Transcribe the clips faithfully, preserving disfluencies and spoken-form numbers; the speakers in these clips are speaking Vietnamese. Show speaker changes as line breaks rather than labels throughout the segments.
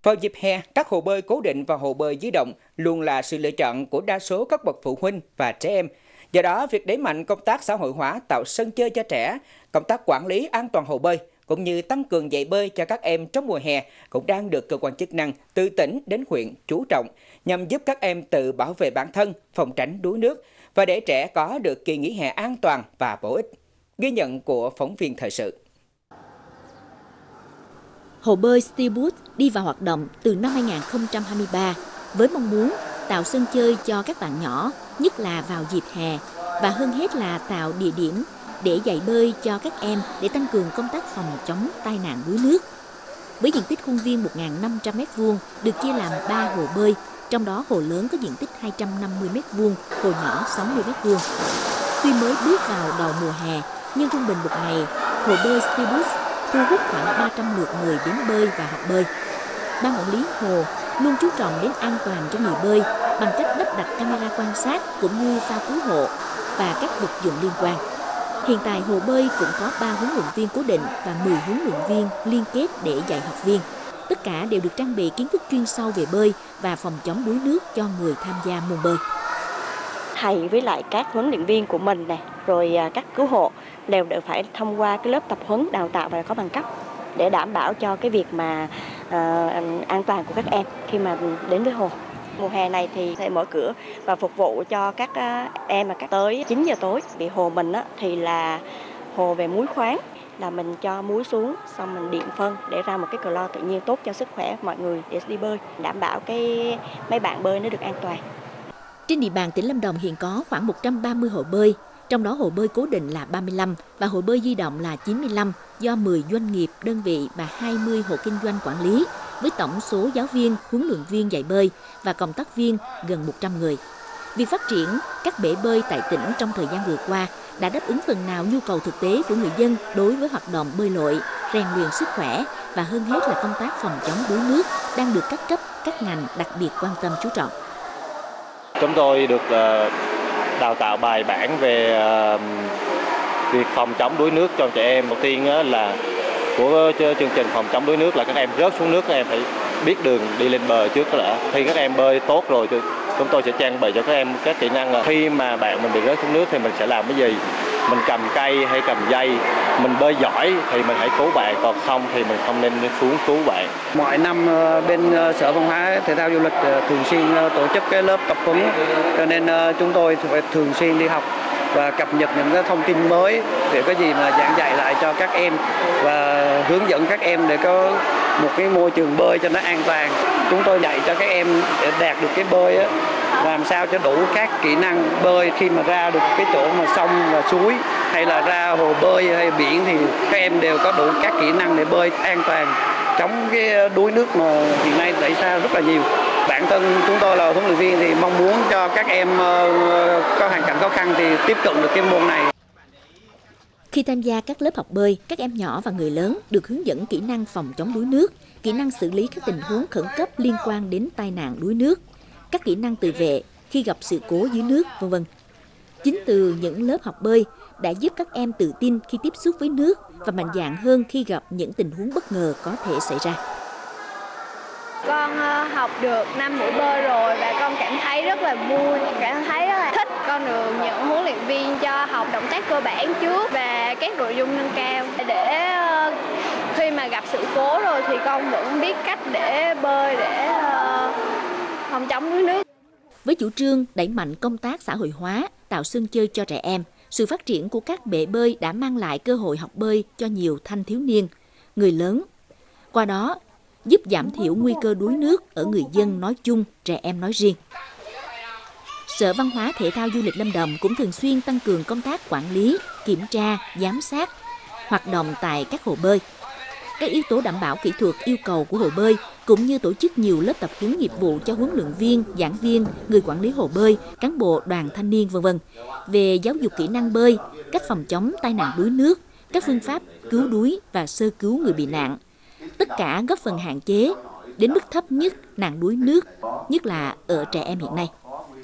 Vào dịp hè, các hồ bơi cố định và hồ bơi di động luôn là sự lựa chọn của đa số các bậc phụ huynh và trẻ em. Do đó, việc đẩy mạnh công tác xã hội hóa tạo sân chơi cho trẻ, công tác quản lý an toàn hồ bơi, cũng như tăng cường dạy bơi cho các em trong mùa hè cũng đang được cơ quan chức năng từ tỉnh đến huyện chú trọng nhằm giúp các em tự bảo vệ bản thân, phòng tránh đuối nước và để trẻ có được kỳ nghỉ hè an toàn và bổ ích. Ghi nhận của phóng viên thời sự.
Hồ bơi Steelboat đi vào hoạt động từ năm hai nghìn không trăm hai mươi ba với mong muốn tạo sân chơi cho các bạn nhỏ, nhất là vào dịp hè, và hơn hết là tạo địa điểm để dạy bơi cho các em để tăng cường công tác phòng chống tai nạn đuối nước. Với diện tích khuôn viên một nghìn năm trăm mét vuông được chia làm ba hồ bơi, trong đó hồ lớn có diện tích hai trăm năm mươi mét vuông, hồ nhỏ sáu mươi mét vuông. Tuy mới bước vào đầu mùa hè, nhưng trung bình một ngày, hồ bơi Steelboat thu hút khoảng ba trăm lượt người đến bơi và học bơi. Ban quản lý hồ luôn chú trọng đến an toàn cho người bơi bằng cách lắp đặt camera quan sát cũng như phao cứu hộ và các vật dụng liên quan. Hiện tại hồ bơi cũng có ba huấn luyện viên cố định và mười huấn luyện viên liên kết để dạy học viên. Tất cả đều được trang bị kiến thức chuyên sâu về bơi và phòng chống đuối nước cho người tham gia môn bơi.
Thầy với lại các huấn luyện viên của mình này, rồi các cứu hộ đều đều phải thông qua cái lớp tập huấn đào tạo và có bằng cấp để đảm bảo cho cái việc mà uh, an toàn của các em khi mà đến với hồ. Mùa hè này thì sẽ mở cửa và phục vụ cho các uh, em mà các tới chín giờ tối. Vì hồ mình á, thì là hồ về muối khoáng, là mình cho muối xuống xong mình điện phân để ra một cái clo tự nhiên tốt cho sức khỏe mọi người để đi bơi, đảm bảo cái mấy bạn bơi nó được an toàn.
Trên địa bàn tỉnh Lâm Đồng hiện có khoảng một trăm ba mươi hồ bơi, trong đó hồ bơi cố định là ba mươi lăm và hồ bơi di động là chín mươi lăm do mười doanh nghiệp, đơn vị và hai mươi hộ kinh doanh quản lý, với tổng số giáo viên, huấn luyện viên dạy bơi và cộng tác viên gần một trăm người. Việc phát triển các bể bơi tại tỉnh trong thời gian vừa qua đã đáp ứng phần nào nhu cầu thực tế của người dân đối với hoạt động bơi lội, rèn luyện sức khỏe và hơn hết là công tác phòng chống đuối nước đang được các cấp, các ngành đặc biệt quan tâm chú trọng.
Chúng tôi được đào tạo bài bản về việc phòng chống đuối nước cho trẻ em. Đầu tiên là của chương trình phòng chống đuối nước là các em rớt xuống nước, các em phải biết đường đi lên bờ trước đã. Khi các em bơi tốt rồi chúng tôi sẽ trang bị cho các em các kỹ năng là khi mà bạn mình bị rớt xuống nước thì mình sẽ làm cái gì. Mình cầm cây hay cầm dây, mình bơi giỏi thì mình hãy cứu bạn, còn không thì mình không nên xuống cứu bạn.
Mọi năm bên Sở Văn hóa Thể thao Du lịch thường xuyên tổ chức cái lớp tập huấn, cho nên chúng tôi phải thường xuyên đi học và cập nhật những cái thông tin mới để có gì mà giảng dạy lại cho các em và hướng dẫn các em để có một cái môi trường bơi cho nó an toàn. Chúng tôi dạy cho các em để đạt được cái bơi á, làm sao cho đủ các kỹ năng bơi khi mà ra được cái chỗ mà sông và suối hay là ra hồ bơi hay biển thì các em đều có đủ các kỹ năng để bơi an toàn, chống cái đuối nước mà hiện nay xảy ra rất là nhiều. Bản thân chúng tôi là huấn luyện viên thì mong muốn cho các em có hoàn cảnh khó khăn thì tiếp cận được cái môn này.
Khi tham gia các lớp học bơi, các em nhỏ và người lớn được hướng dẫn kỹ năng phòng chống đuối nước, kỹ năng xử lý các tình huống khẩn cấp liên quan đến tai nạn đuối nước, các kỹ năng tự vệ khi gặp sự cố dưới nước, vân vân. Chính từ những lớp học bơi đã giúp các em tự tin khi tiếp xúc với nước và mạnh dạn hơn khi gặp những tình huống bất ngờ có thể xảy ra.
Con học được năm buổi bơi rồi và con cảm thấy rất là vui, cảm thấy rất là thích. Con được những huấn luyện viên cho học động tác cơ bản trước và các nội dung nâng cao để khi mà gặp sự cố rồi thì con vẫn biết cách để bơi để phòng chống đuối nước.
Với chủ trương đẩy mạnh công tác xã hội hóa, tạo sân chơi cho trẻ em, sự phát triển của các bể bơi đã mang lại cơ hội học bơi cho nhiều thanh thiếu niên, người lớn. Qua đó, giúp giảm thiểu nguy cơ đuối nước ở người dân nói chung, trẻ em nói riêng. Sở Văn hóa Thể thao Du lịch Lâm Đồng cũng thường xuyên tăng cường công tác quản lý, kiểm tra, giám sát, hoạt động tại các hồ bơi. Các yếu tố đảm bảo kỹ thuật yêu cầu của hồ bơi, cũng như tổ chức nhiều lớp tập huấn nghiệp vụ cho huấn luyện viên, giảng viên, người quản lý hồ bơi, cán bộ đoàn thanh niên, vân vân về giáo dục kỹ năng bơi, cách phòng chống tai nạn đuối nước, các phương pháp cứu đuối và sơ cứu người bị nạn. Tất cả góp phần hạn chế đến mức thấp nhất nạn đuối nước, nhất là ở trẻ em hiện nay.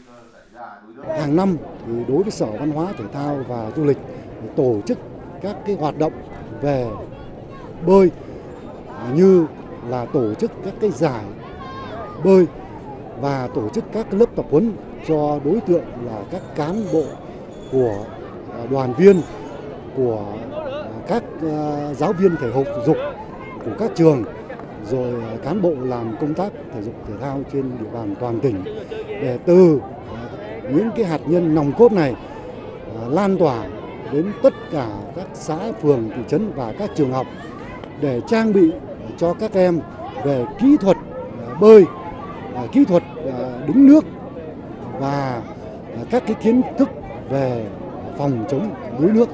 Hàng năm thì đối với Sở Văn hóa Thể thao và Du lịch tổ chức các cái hoạt động về bơi như là tổ chức các cái giải bơi và tổ chức các lớp tập huấn cho đối tượng là các cán bộ của đoàn viên, của các giáo viên thể dục của các trường, rồi cán bộ làm công tác thể dục thể thao trên địa bàn toàn tỉnh, để từ những cái hạt nhân nòng cốt này lan tỏa đến tất cả các xã, phường, thị trấn và các trường học để trang bị cho các em về kỹ thuật bơi, kỹ thuật đứng nước và các cái kiến thức về phòng chống đuối nước.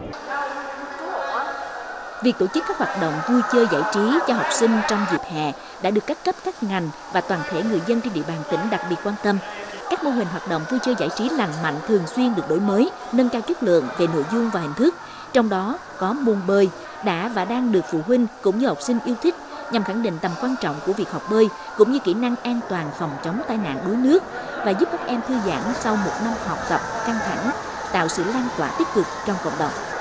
Việc tổ chức các hoạt động vui chơi giải trí cho học sinh trong dịp hè đã được các cấp, các ngành và toàn thể người dân trên địa bàn tỉnh đặc biệt quan tâm. Các mô hình hoạt động vui chơi giải trí lành mạnh thường xuyên được đổi mới, nâng cao chất lượng về nội dung và hình thức. Trong đó có môn bơi đã và đang được phụ huynh cũng như học sinh yêu thích, nhằm khẳng định tầm quan trọng của việc học bơi cũng như kỹ năng an toàn phòng chống tai nạn đuối nước và giúp các em thư giãn sau một năm học tập căng thẳng, tạo sự lan tỏa tích cực trong cộng đồng.